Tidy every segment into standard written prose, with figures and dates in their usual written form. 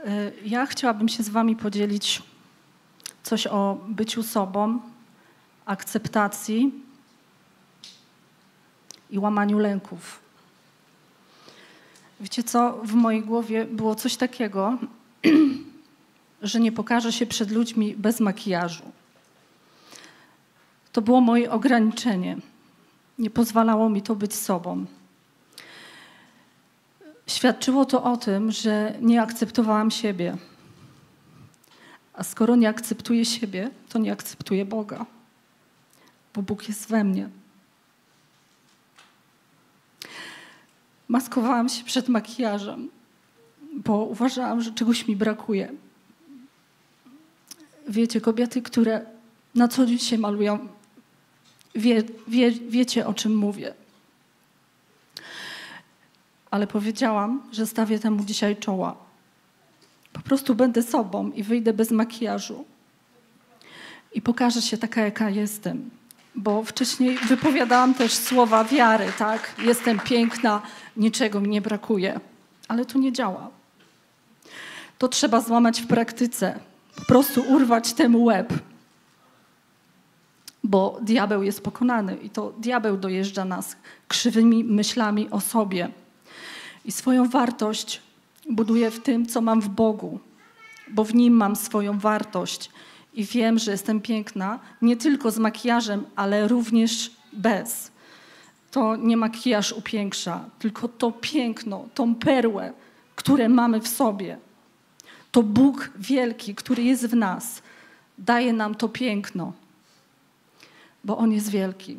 Ja chciałabym się z wami podzielić coś o byciu sobą, akceptacji i łamaniu lęków. Wiecie co? W mojej głowie było coś takiego, że nie pokażę się przed ludźmi bez makijażu. To było moje ograniczenie. Nie pozwalało mi to być sobą. Świadczyło to o tym, że nie akceptowałam siebie. A skoro nie akceptuję siebie, to nie akceptuję Boga. Bo Bóg jest we mnie. Maskowałam się przed makijażem, bo uważałam, że czegoś mi brakuje. Wiecie, kobiety, które na co dzień się malują, wiecie, o czym mówię. Ale powiedziałam, że stawię temu dzisiaj czoła. Po prostu będę sobą i wyjdę bez makijażu. I pokażę się taka, jaka jestem. Bo wcześniej wypowiadałam też słowa wiary, tak? Jestem piękna, niczego mi nie brakuje. Ale to nie działa. To trzeba złamać w praktyce. Po prostu urwać temu łeb. Bo diabeł jest pokonany i to diabeł dojeżdża nas krzywymi myślami o sobie. I swoją wartość buduję w tym, co mam w Bogu. Bo w Nim mam swoją wartość. I wiem, że jestem piękna, nie tylko z makijażem, ale również bez. To nie makijaż upiększa, tylko to piękno, tą perłę, które mamy w sobie. To Bóg wielki, który jest w nas, daje nam to piękno, bo On jest wielki.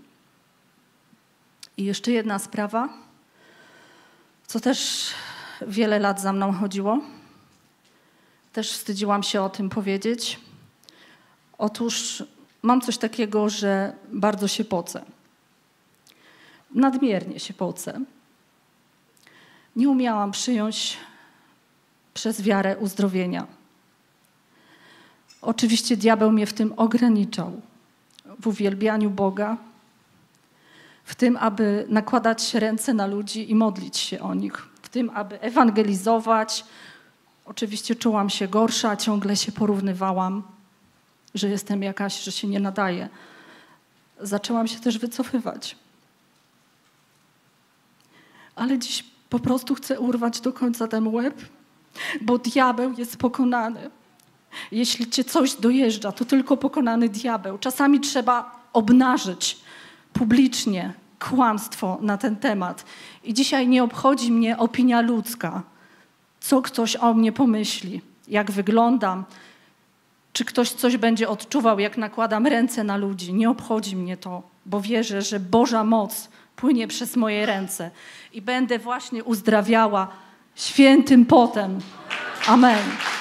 I jeszcze jedna sprawa, co też wiele lat za mną chodziło. Też wstydziłam się o tym powiedzieć. Otóż mam coś takiego, że bardzo się pocę. Nadmiernie się pocę. Nie umiałam przyjąć przez wiarę uzdrowienia. Oczywiście diabeł mnie w tym ograniczał. W uwielbianiu Boga, w tym, aby nakładać ręce na ludzi i modlić się o nich, w tym, aby ewangelizować. Oczywiście czułam się gorsza, ciągle się porównywałam, że jestem jakaś, że się nie nadaję. Zaczęłam się też wycofywać. Ale dziś po prostu chcę urwać do końca ten łeb, bo diabeł jest pokonany. Jeśli cię coś dojeżdża, to tylko pokonany diabeł. Czasami trzeba obnażyć publicznie kłamstwo na ten temat. I dzisiaj nie obchodzi mnie opinia ludzka, co ktoś o mnie pomyśli, jak wyglądam, czy ktoś coś będzie odczuwał, jak nakładam ręce na ludzi. Nie obchodzi mnie to, bo wierzę, że Boża moc płynie przez moje ręce i będę właśnie uzdrawiała świętym potem. Amen.